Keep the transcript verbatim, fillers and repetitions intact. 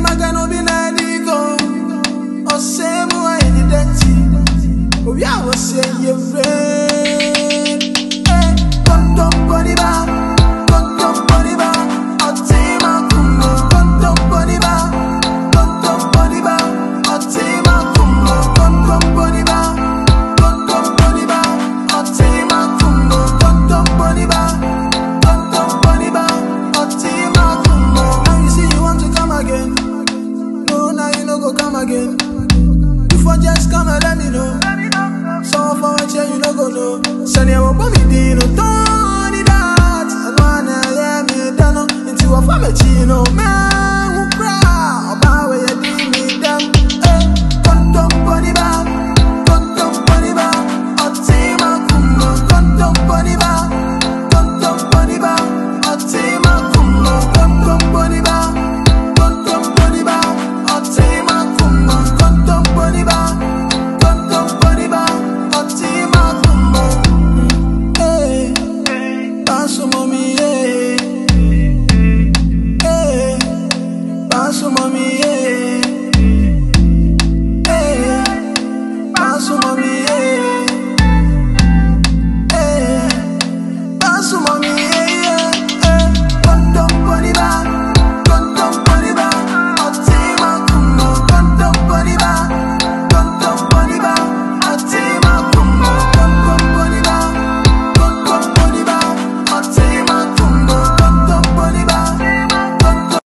magano be let it go. O say mo I did that. Oh yeah, was say you friend. Hey, come to body ba, come to body ba. O say ma kumo, come to body ba, come to body ba. O say ma kumo, come to body ba, come to body ba. O say ma kumo, come to body ba, come to body ba. O say ma kumo. Now you see you want to come again. No, now you no go come again. Before just come and let me know. So for a change you no go know. Send you up on me dino, Tony that. I wanna hear me down into a family chino. Man who cry about where you did me down. Hey, come to body ba, come to body ba. I'll take my kumo, come to body ba, come to body ba. I'll take my kumo, come to body ba, come to body ba. I'll take my kumo, come to body ba, come to body ba. I'll take my kumo. Hey, pass mommy, hey, hey, pass mommy, hey.